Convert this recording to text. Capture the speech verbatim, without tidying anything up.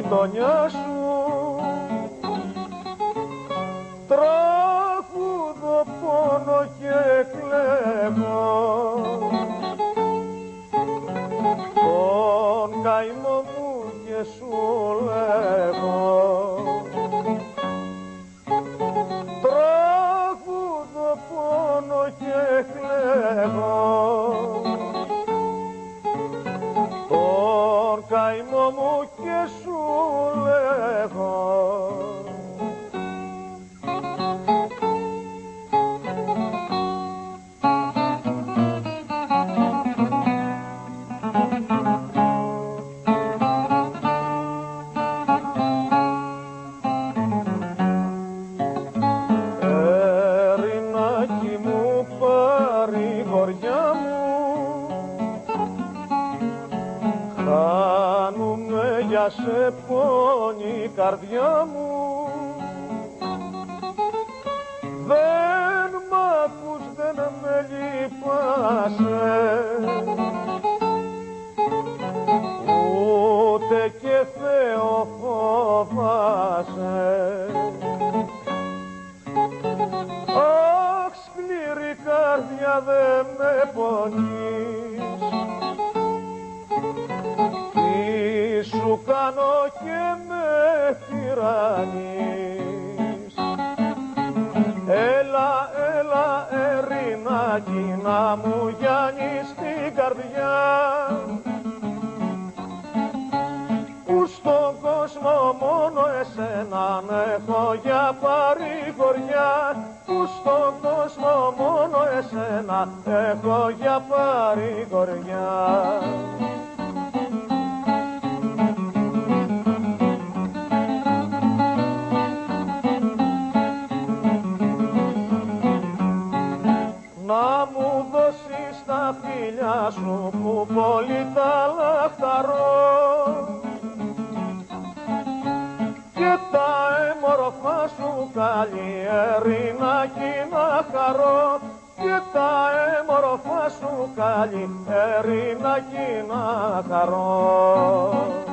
γειτονιά σου τραγούδω πόνο και κλαίγω τον καημό μου και σου λέγω τραγούδω πόνο και κλαίγω τον καημό μου και σου λέγω. Ερηνάκι μου παρηγοριά μου χάνουμε για σε πόνη η καρδιά μου δεν μ' ακούς, δεν με λυπάσαι ούτε και Θεό φοβάσαι. Αχ, σκληρή καρδιά δε με πονείς τι σου κάνω και με τυραννείς. Έλα, έλα, Ερηνάκι, να μου γιάνεις την καρδιά που στον κόσμο μόνο εσέναν έχω για παρηγοριά, που στον κόσμο μόνο εσένα έχω για παρηγοριά. Να μου δώσεις τα φιλιά σου που πολύ τα λαχταρώ και τα έμορφα σου καλή Ερηνάκι να χαρώ και τα έμορφα σου καλή Ερηνάκι να χαρώ.